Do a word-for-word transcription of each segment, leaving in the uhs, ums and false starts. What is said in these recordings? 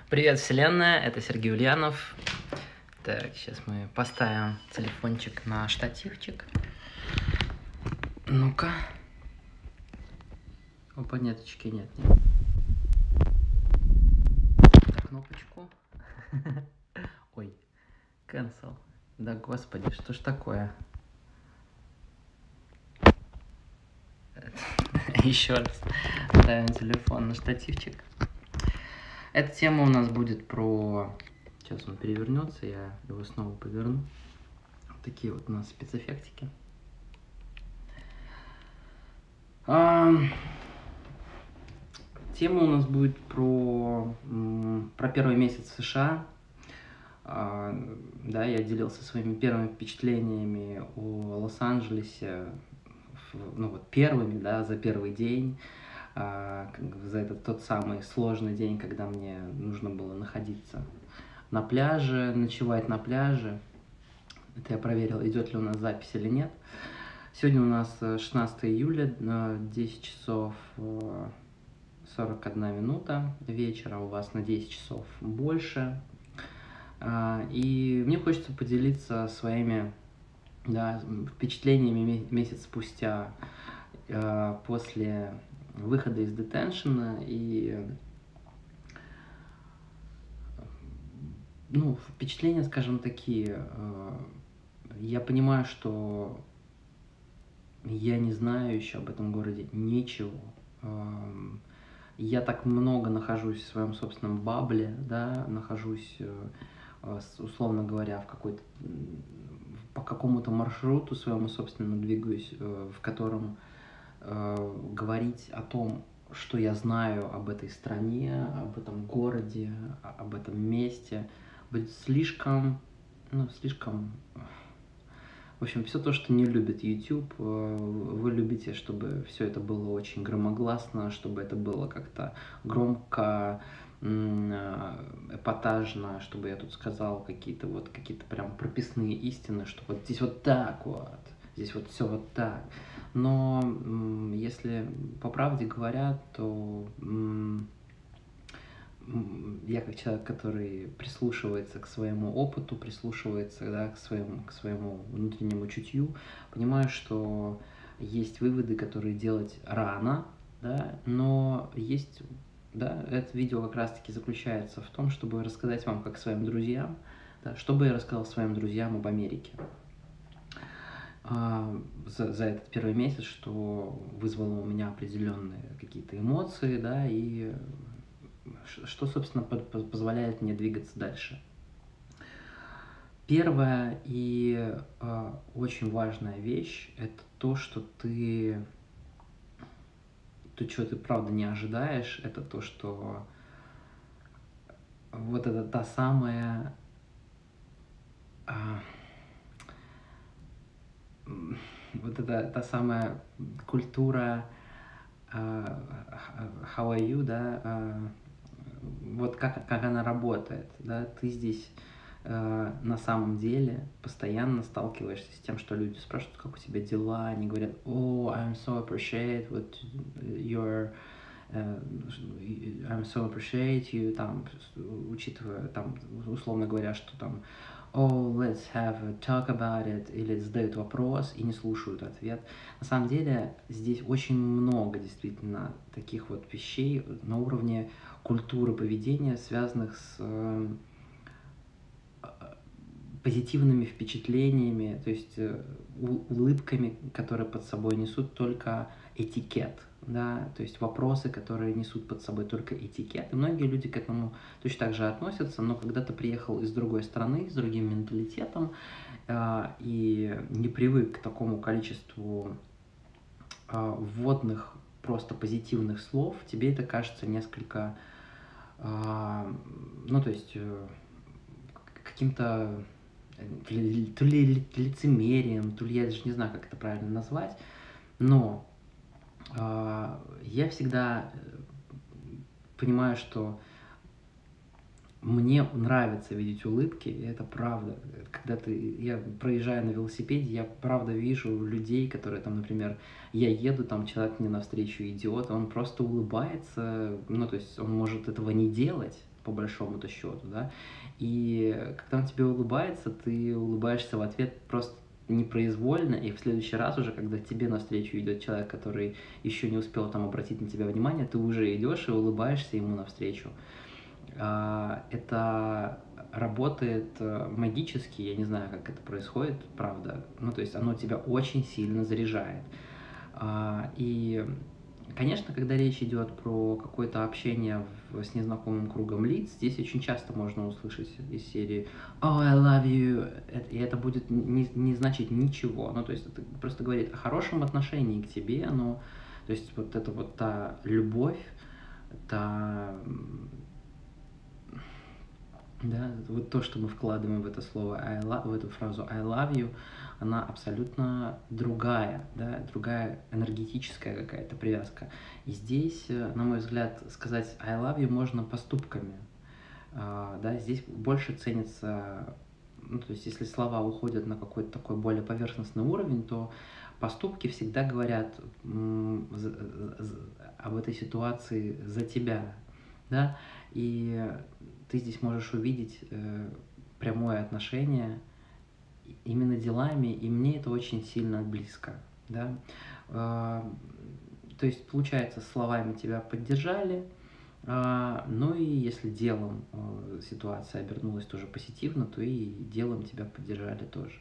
Привет, вселенная, это Сергей Ульянов. Так, сейчас мы поставим телефончик на штативчик. Ну-ка. Опа, неточки, нет, нет. Так, кнопочку. Ой, cancel. Да, господи, что ж такое? Еще раз ставим телефон на штативчик. Эта тема у нас будет про... Сейчас он перевернется, я его снова поверну. Вот такие вот у нас спецэффектики. А... Тема у нас будет про, про первый месяц в США. А, да, я делился своими первыми впечатлениями о Лос-Анджелесе, ну вот первыми, да, за первый день. За этот тот самый сложный день, когда мне нужно было находиться на пляже, ночевать на пляже. Это я проверил, идет ли у нас запись или нет. Сегодня у нас шестнадцатое июля, десять часов сорок одна минута вечера, у вас на десять часов больше. И мне хочется поделиться своими, да, впечатлениями месяц спустя после выхода из детеншена. И ну, впечатления, скажем, такие. Я понимаю, что я не знаю еще об этом городе ничего. Я так много нахожусь в своем собственном бабле, да, нахожусь, условно говоря, в какой-то, по какому-то маршруту своему собственному двигаюсь, в котором говорить о том, что я знаю об этой стране, об этом городе, об этом месте, будет слишком, ну, слишком... В общем, все то, что не любит YouTube, вы любите, чтобы все это было очень громогласно, чтобы это было как-то громко, эпатажно, чтобы я тут сказал какие-то вот какие-то прям прописные истины, что вот здесь вот так вот, здесь вот все вот так. Но если по правде говоря, то я как человек, который прислушивается к своему опыту, прислушивается, да, к своему, к своему внутреннему чутью, понимаю, что есть выводы, которые делать рано, да, но есть, да, это видео как раз-таки заключается в том, чтобы рассказать вам, как своим друзьям, да, что бы я рассказал своим друзьям об Америке. За, за этот первый месяц, что вызвало у меня определенные какие-то эмоции, да, и что, собственно, позволяет мне двигаться дальше. Первая и э, очень важная вещь – это то, что ты, то, чего ты правда не ожидаешь, это то, что вот это та самая э, вот это та самая культура uh, how are you, да, uh, вот как, как она работает, да, ты здесь uh, на самом деле постоянно сталкиваешься с тем, что люди спрашивают, как у тебя дела, они говорят, oh, I'm so appreciate what you're, uh, I'm so appreciate you, там, учитывая, там, условно говоря, что там, oh, let's have a talk about it, или задают вопрос и не слушают ответ. На самом деле здесь очень много действительно таких вот вещей на уровне культуры поведения, связанных с э, позитивными впечатлениями, то есть э, улыбками, которые под собой несут только этикет, да, то есть вопросы, которые несут под собой только этикет. И многие люди к этому точно так же относятся, но когда ты приехал из другой страны, с другим менталитетом э, и не привык к такому количеству э, вводных, просто позитивных слов, тебе это кажется несколько, э, ну, то есть э, каким-то то ли лицемерием, то ли я даже не знаю, как это правильно назвать, но я всегда понимаю, что мне нравится видеть улыбки, и это правда. Когда ты, я проезжаю на велосипеде, я правда вижу людей, которые там, например, я еду, там человек мне навстречу идет, он просто улыбается, ну то есть он может этого не делать, по большому-то счету, да, и когда он тебе улыбается, ты улыбаешься в ответ просто непроизвольно, и в следующий раз уже, когда тебе навстречу идет человек, который еще не успел там обратить на тебя внимание, ты уже идешь и улыбаешься ему навстречу. Это работает магически, я не знаю, как это происходит, правда, ну, то есть оно тебя очень сильно заряжает. И, конечно, когда речь идет про какое-то общение в, с незнакомым кругом лиц, здесь очень часто можно услышать из серии «Oh, I love you», и это будет не, не значить ничего, ну, то есть это просто говорит о хорошем отношении к тебе, но, то есть вот это вот та любовь, та... Да, вот то, что мы вкладываем в это слово I love, в эту фразу I love you, она абсолютно другая, да, другая энергетическая какая-то привязка. И здесь, на мой взгляд, сказать I love you можно поступками. Да, здесь больше ценится, ну, то есть если слова уходят на какой-то такой более поверхностный уровень, то поступки всегда говорят об этой ситуации за тебя, да, и ты здесь можешь увидеть э, прямое отношение именно делами, и мне это очень сильно близко, да. Э, то есть, получается, словами тебя поддержали, э, ну и если делом э, ситуация обернулась тоже позитивно, то и делом тебя поддержали тоже.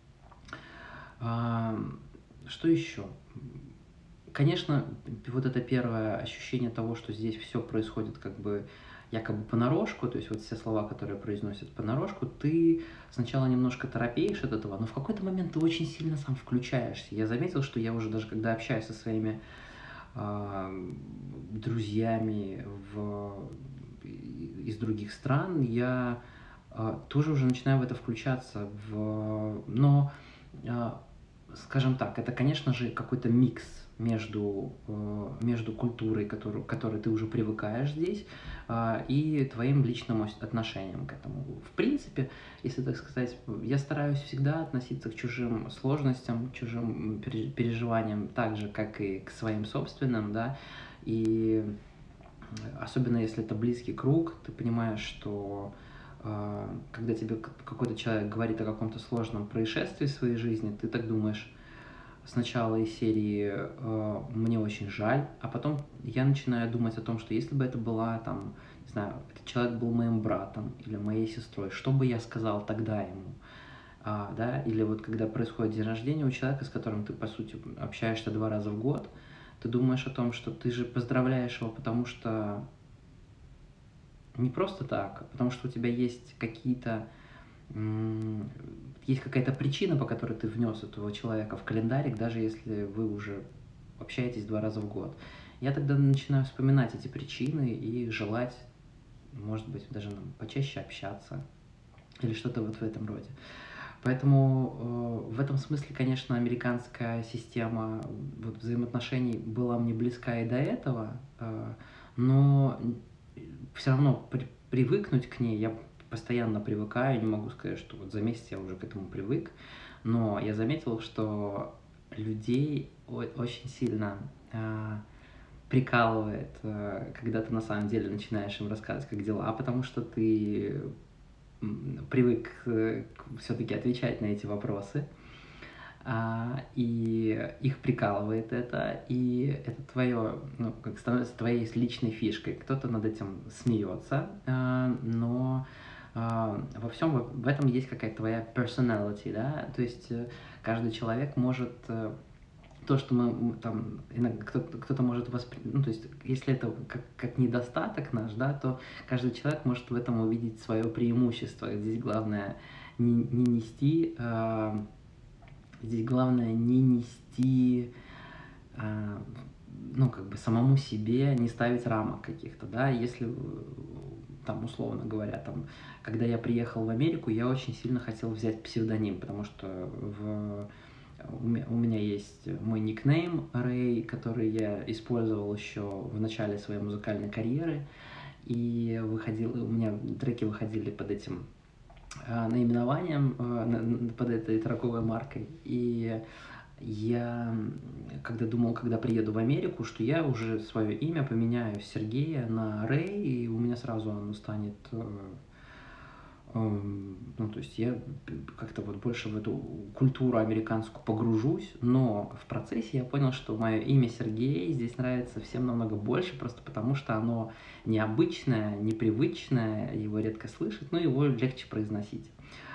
Э, что еще? Конечно, вот это первое ощущение того, что здесь все происходит как бы якобы понарошку, то есть вот все слова, которые произносят понарошку, ты сначала немножко торопеешь от этого, но в какой-то момент ты очень сильно сам включаешься. Я заметил, что я уже даже когда общаюсь со своими э, друзьями в, из других стран, я э, тоже уже начинаю в это включаться. В, но, э, скажем так, это, конечно же, какой-то микс между, между культурой, которую, к которой ты уже привыкаешь здесь, и твоим личным отношением к этому. В принципе, если так сказать, я стараюсь всегда относиться к чужим сложностям, к чужим переживаниям так же, как и к своим собственным, да, и особенно если это близкий круг, ты понимаешь, что когда тебе какой-то человек говорит о каком-то сложном происшествии в своей жизни, ты так думаешь, сначала из серии э, «мне очень жаль», а потом я начинаю думать о том, что если бы это была, там, не знаю, этот человек был моим братом или моей сестрой, что бы я сказал тогда ему? А, да? Или вот когда происходит день рождения у человека, с которым ты, по сути, общаешься два раза в год, ты думаешь о том, что ты же поздравляешь его, потому что не просто так, а потому что у тебя есть какие-то есть какая-то причина, по которой ты внес этого человека в календарик, даже если вы уже общаетесь два раза в год. Я тогда начинаю вспоминать эти причины и желать, может быть, даже нам почаще общаться или что-то вот в этом роде. Поэтому э, в этом смысле, конечно, американская система вот, взаимоотношений была мне близка и до этого, э, но все равно при, привыкнуть к ней я постоянно привыкаю, не могу сказать, что вот за месяц я уже к этому привык, но я заметил, что людей очень сильно э, прикалывает, э, когда ты на самом деле начинаешь им рассказывать, как дела, потому что ты привык э, все-таки отвечать на эти вопросы, э, и их прикалывает это, и это твое, ну, как становится твоей личной фишкой. Кто-то над этим смеется, э, но Uh, во всем в этом есть какая-то твоя personality, да, то есть uh, каждый человек может, uh, то, что мы там, кто-то, кто-то может воспринять, ну, то есть если это как, как недостаток наш, да, то каждый человек может в этом увидеть свое преимущество. Здесь главное не, не нести, uh, здесь главное не нести, uh, ну, как бы самому себе, не ставить рамок каких-то, да, если там, условно говоря, там, когда я приехал в Америку, я очень сильно хотел взять псевдоним, потому что в, у меня есть мой никнейм Рэй, который я использовал еще в начале своей музыкальной карьеры, и выходил, у меня треки выходили под этим наименованием, под этой траковой маркой, и я когда думал, когда приеду в Америку, что я уже свое имя поменяю с Сергея на Рэй, и у меня сразу оно станет, э, э, ну, то есть я как-то вот больше в эту культуру американскую погружусь, но в процессе я понял, что мое имя Сергей здесь нравится всем намного больше, просто потому что оно необычное, непривычное, его редко слышать, но его легче произносить,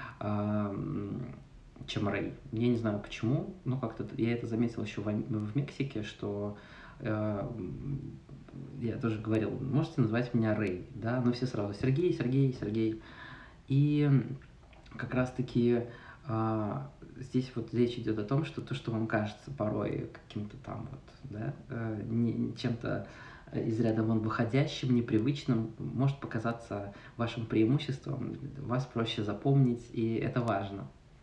чем Рэй. Я не знаю почему, но как-то я это заметил еще в, в Мексике, что э, я тоже говорил, можете назвать меня Рэй, да, но все сразу Сергей, Сергей, Сергей. И как раз-таки э, здесь вот речь идет о том, что то, что вам кажется порой каким-то там вот, да, э, не, чем-то из ряда вон выходящим, непривычным, может показаться вашим преимуществом, вас проще запомнить, и это важно.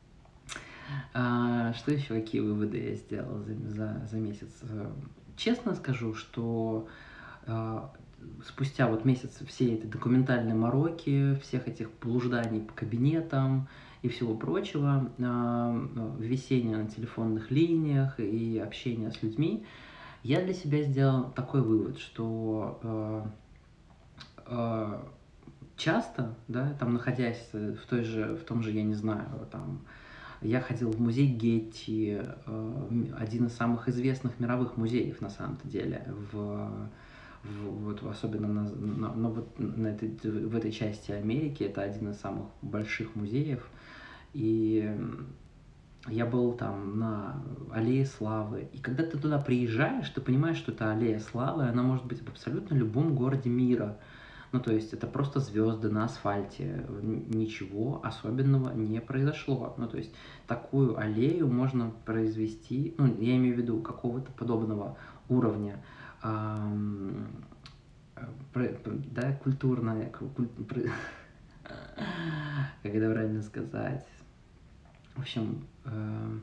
А, что еще, какие выводы я сделал за, за, за месяц? Честно скажу, что а, спустя вот месяц всей этой документальной мороки, всех этих блужданий по кабинетам и всего прочего, а, висения на телефонных линиях и общения с людьми, я для себя сделал такой вывод, что а, а, часто, да, там находясь в той же, в том же, я не знаю, там, я ходил в музей Гетти, один из самых известных мировых музеев на самом-то деле, в, в, вот, особенно на, на, на, вот на этой, в этой части Америки, это один из самых больших музеев. И я был там на Аллее Славы. И когда ты туда приезжаешь, ты понимаешь, что это Аллея Славы, она может быть в абсолютно любом городе мира. Ну, то есть это просто звезды на асфальте, ничего особенного не произошло. Ну, то есть такую аллею можно произвести, ну, я имею в виду какого-то подобного уровня, эм, да, культурная, куль, как это правильно сказать, в общем, э,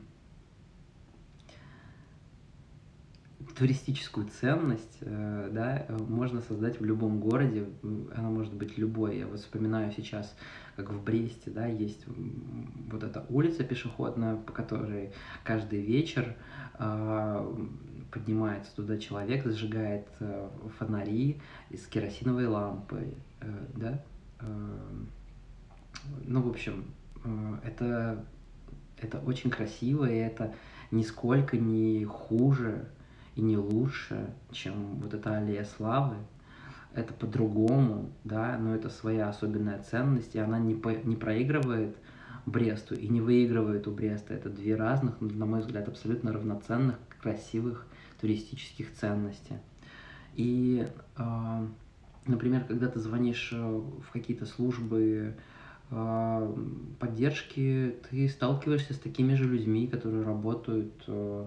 туристическую ценность, э, да, можно создать в любом городе, она может быть любой. Я вот вспоминаю сейчас, как в Бресте, да, есть вот эта улица пешеходная, по которой каждый вечер э, поднимается туда человек, зажигает э, фонари с керосиновой лампой, э, да. Э, ну, в общем, э, это, это очень красиво, и это нисколько не хуже и не лучше, чем вот эта Аллея Славы. Это по-другому, да, но это своя особенная ценность, и она не, по, не проигрывает Бресту и не выигрывает у Бреста. Это две разных, на мой взгляд, абсолютно равноценных, красивых туристических ценностей. И, э, например, когда ты звонишь в какие-то службы э, поддержки, ты сталкиваешься с такими же людьми, которые работают э,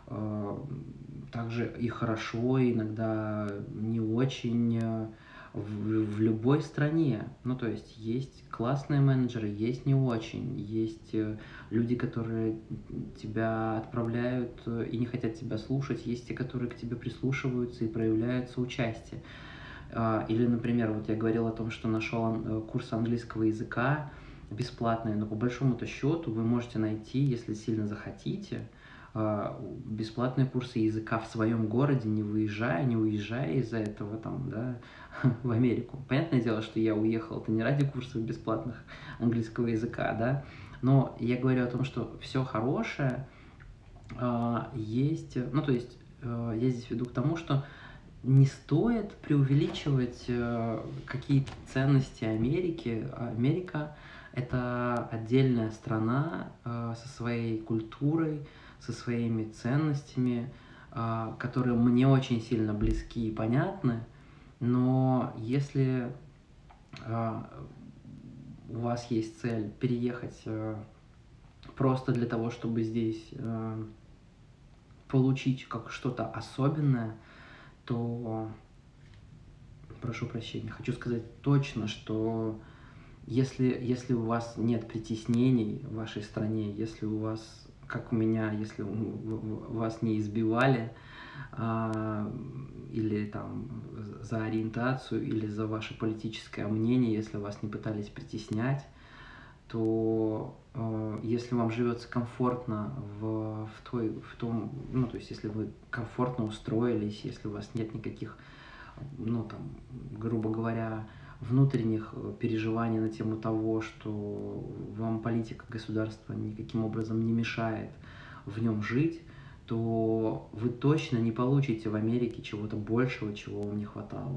также и хорошо, иногда не очень в, в любой стране. Ну, то есть есть классные менеджеры, есть не очень, есть люди, которые тебя отправляют и не хотят тебя слушать, есть те, которые к тебе прислушиваются и проявляют соучастие. Или, например, вот я говорил о том, что нашел курс английского языка бесплатный, но по большому-то счету вы можете найти, если сильно захотите, бесплатные курсы языка в своем городе, не выезжая, не уезжая из-за этого там, да, в Америку. Понятное дело, что я уехал, это не ради курсов бесплатных английского языка, да, но я говорю о том, что все хорошее э, есть, ну, то есть э, я здесь веду к тому, что не стоит преувеличивать э, какие-то ценности Америки. Америка — это отдельная страна э, со своей культурой, со своими ценностями, которые мне очень сильно близки и понятны, но если у вас есть цель переехать просто для того, чтобы здесь получить как что-то особенное, то, прошу прощения, хочу сказать точно, что если, если у вас нет притеснений в вашей стране, если у вас, как у меня, если вас не избивали а, или там за ориентацию, или за ваше политическое мнение, если вас не пытались притеснять, то э, если вам живется комфортно в, в, той, в том, ну, то есть если вы комфортно устроились, если у вас нет никаких, ну, там, грубо говоря, внутренних переживаний на тему того, что вам политика государства никаким образом не мешает в нем жить, то вы точно не получите в Америке чего-то большего, чего вам не хватало.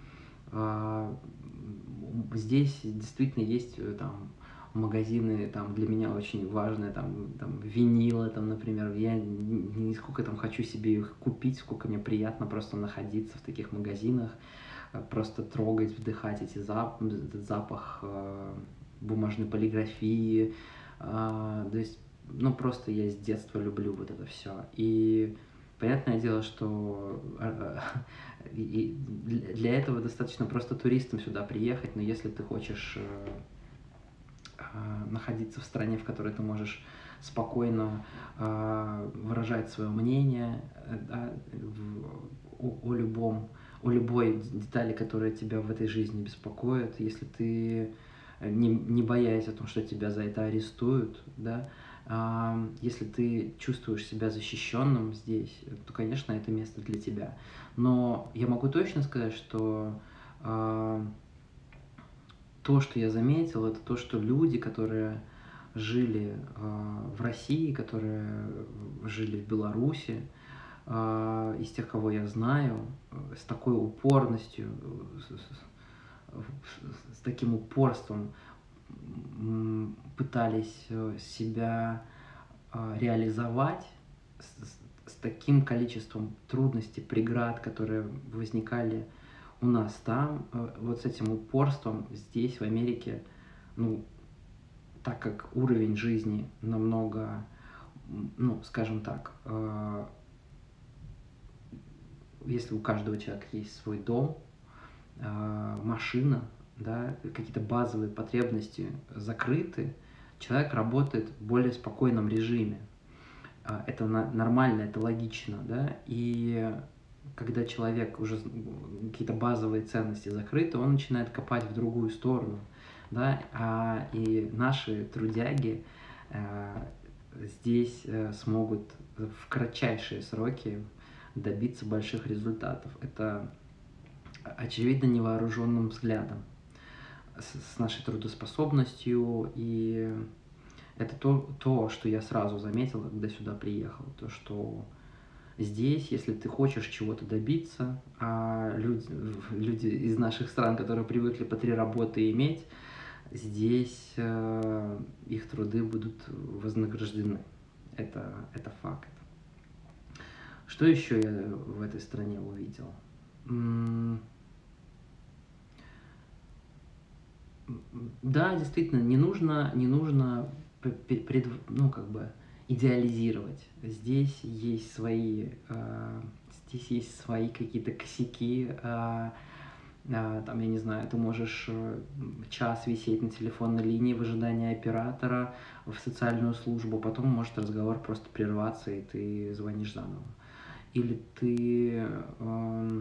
Здесь действительно есть там магазины, там для меня очень важные, там, там винилы, там, например, я не сколько там хочу себе их купить, сколько мне приятно просто находиться в таких магазинах, просто трогать, вдыхать эти зап этот запах э, бумажной полиграфии, э, то есть, ну, просто я с детства люблю вот это все. И понятное дело, что э, и для этого достаточно просто туристам сюда приехать, но если ты хочешь э, э, находиться в стране, в которой ты можешь спокойно э, выражать свое мнение э, да, в, о, о любом о любой детали, которая тебя в этой жизни беспокоит, если ты, не, не боясь о том, что тебя за это арестуют, да, э, если ты чувствуешь себя защищенным здесь, то, конечно, это место для тебя. Но я могу точно сказать, что э, то, что я заметил, это то, что люди, которые жили э, в России, которые жили в Беларуси, из тех, кого я знаю, с такой упорностью, с, с таким упорством пытались себя реализовать, с, с таким количеством трудностей, преград, которые возникали у нас там, вот с этим упорством здесь, в Америке, ну, так как уровень жизни намного, ну, скажем так, если у каждого человека есть свой дом, машина, да, какие-то базовые потребности закрыты, человек работает в более спокойном режиме. Это нормально, это логично, да, и когда человек уже какие-то базовые ценности закрыты, он начинает копать в другую сторону, да, а и наши трудяги здесь смогут в кратчайшие сроки добиться больших результатов. Это очевидно невооруженным взглядом, с, с нашей трудоспособностью, и это то, то, что я сразу заметил, когда сюда приехал, то, что здесь, если ты хочешь чего-то добиться, а люди, люди из наших стран, которые привыкли по три работы иметь, здесь э, их труды будут вознаграждены. Это, это факт. Что еще я в этой стране увидел? Да, действительно, не нужно, не нужно пред, ну, как бы идеализировать. Здесь есть свои, э, здесь есть свои какие-то косяки. Э, э, там, я не знаю, ты можешь час висеть на телефонной линии в ожидании оператора в социальную службу, потом может разговор просто прерваться, и ты звонишь заново. Или ты, э,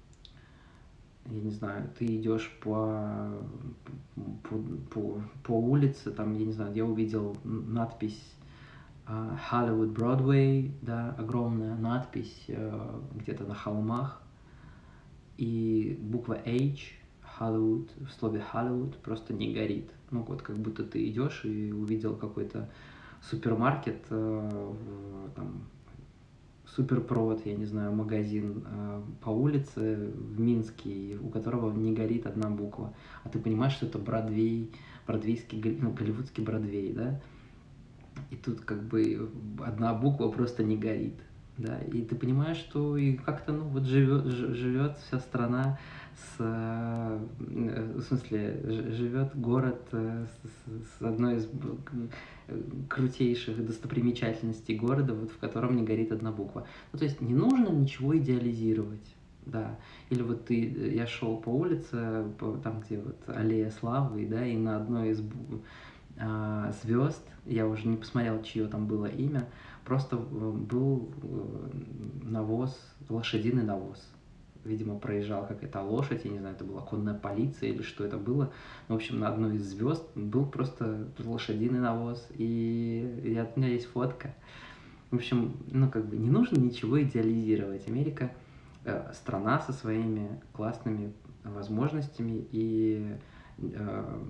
я не знаю, ты идешь по, по, по, по улице, там, я не знаю, я увидел надпись э, Hollywood Broadway, да, огромная надпись э, где-то на холмах, и буква H, Hollywood, в слове Hollywood просто не горит. Ну вот, как будто ты идешь и увидел какой-то супермаркет, э, там, Суперпрод, я не знаю, магазин э, по улице в Минске, у которого не горит одна буква. А ты понимаешь, что это Бродвей, бродвейский, ну, голливудский Бродвей, да? И тут как бы одна буква просто не горит, да? И ты понимаешь, что и как-то, ну, вот живет, живет вся страна с, в смысле, живет город с, с одной из крутейших достопримечательностей города, вот, в котором не горит одна буква. Ну, то есть не нужно ничего идеализировать, да. Или вот ты, я шел по улице, по, там, где вот аллея Славы, да, и на одной из а, звезд, я уже не посмотрел, чье там было имя, просто был навоз, лошадиный навоз. видимо, проезжала какая-то лошадь, я не знаю, это была конная полиция или что это было. Но, в общем, на одной из звезд был просто лошадиный навоз, и я, у меня есть фотка. В общем, ну, как бы не нужно ничего идеализировать. Америка э, страна со своими классными возможностями и э,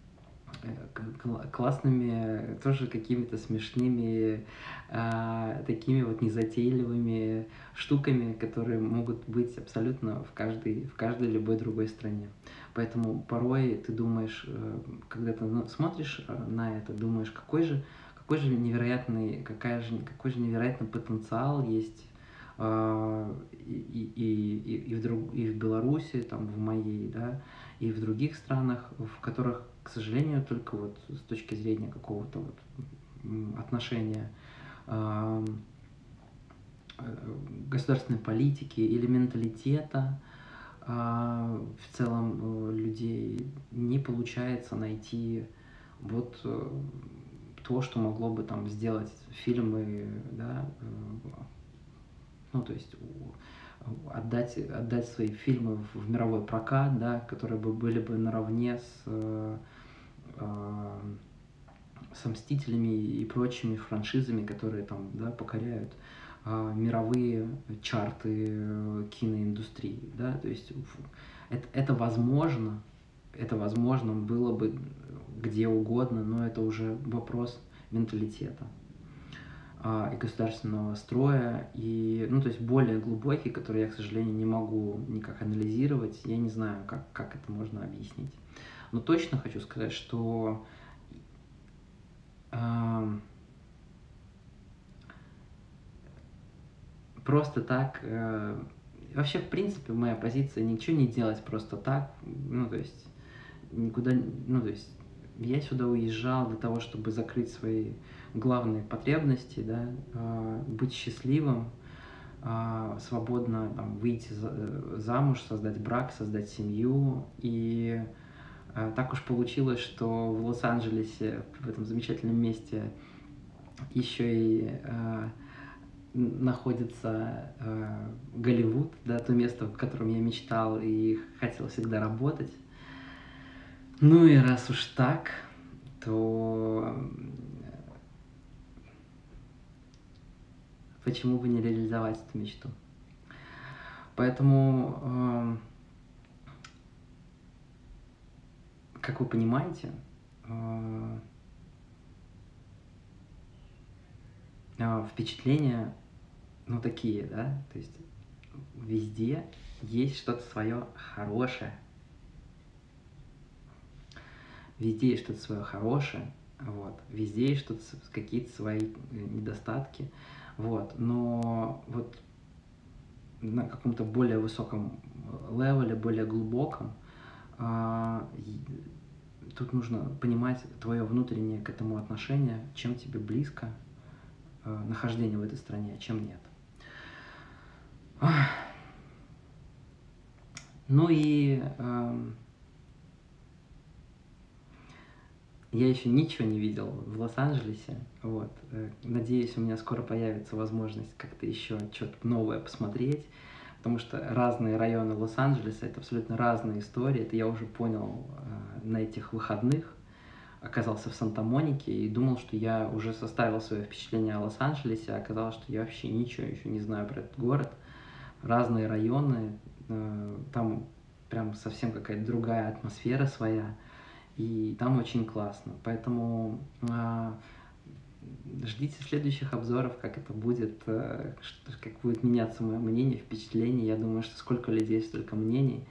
классными, тоже какими-то смешными, э, такими вот незатейливыми штуками, которые могут быть абсолютно в каждой, в каждой любой другой стране. Поэтому порой ты думаешь, э, когда ты смотришь на это, думаешь, какой же, какой же невероятный, какая же, какой же невероятный потенциал есть э, и, и, и, и, в друг, и в Беларуси, там, в моей, да, и в других странах, в которых, к сожалению, только вот с точки зрения какого-то вот отношения э, государственной политики или менталитета э, в целом э, людей не получается найти вот э, то, что могло бы там сделать фильмы, да, э, ну, то есть отдать, отдать свои фильмы в, в мировой прокат, да, которые бы были бы наравне с, э, э, со «Мстителями» и прочими франшизами, которые там, да, покоряют э, мировые чарты э, киноиндустрии, да, то есть это, это возможно, это возможно было бы где угодно, но это уже вопрос менталитета и государственного строя, и, ну, то есть более глубокий, который я, к сожалению, не могу никак анализировать, я не знаю, как, как это можно объяснить. Но точно хочу сказать, что э, просто так, э, вообще, в принципе, моя позиция ничего не делать просто так, ну, то есть никуда, ну, то есть я сюда уезжал для того, чтобы закрыть свои главные потребности, да, э, быть счастливым, э, свободно там, выйти за, замуж, создать брак, создать семью. И э, так уж получилось, что в Лос-Анджелесе, в этом замечательном месте, еще и э, находится э, Голливуд, да, то место, в котором я мечтал и хотел всегда работать. Ну и раз уж так, то почему бы не реализовать эту мечту? Поэтому, э, как вы понимаете, э, э, впечатления, ну, такие, да, то есть везде есть что-то свое хорошее. Везде есть что-то свое хорошее, вот, везде есть что-то, какие-то свои недостатки, вот, но вот на каком-то более высоком левеле, более глубоком, э, тут нужно понимать твое внутреннее к этому отношение, чем тебе близко э, нахождение в этой стране, а чем нет. Ну и э, я еще ничего не видел в Лос-Анджелесе, вот. Надеюсь, у меня скоро появится возможность как-то еще что-то новое посмотреть, потому что разные районы Лос-Анджелеса — это абсолютно разные истории. Это я уже понял э, на этих выходных. Оказался в Санта-Монике и думал, что я уже составил свое впечатление о Лос-Анджелесе, а оказалось, что я вообще ничего еще не знаю про этот город. Разные районы, э, там прям совсем какая-то другая атмосфера своя. И там очень классно. Поэтому э, ждите следующих обзоров, как это будет, э, как будет меняться мое мнение, впечатление. Я думаю, что сколько людей, столько мнений.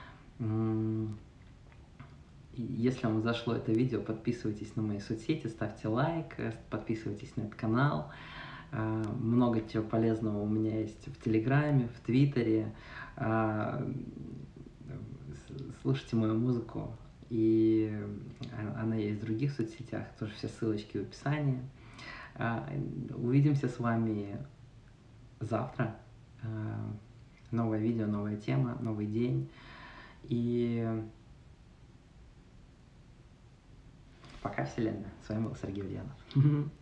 Если вам зашло это видео, подписывайтесь на мои соцсети, ставьте лайк, подписывайтесь на этот канал. Э, много чего полезного у меня есть в Телеграме, в Твиттере. Э, слушайте мою музыку. И она есть в других соцсетях, тоже все ссылочки в описании. Увидимся с вами завтра. Новое видео, новая тема, новый день. И пока, Вселенная. С вами был Сергей Ульянов.